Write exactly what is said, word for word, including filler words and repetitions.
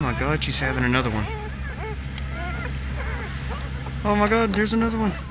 my god, she's having another one. Oh my god, there's another one.